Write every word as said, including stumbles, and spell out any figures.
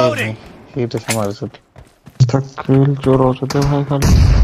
नहीं, ही तो हमारे साथ तक खेल चोर हो सकते भाई खाली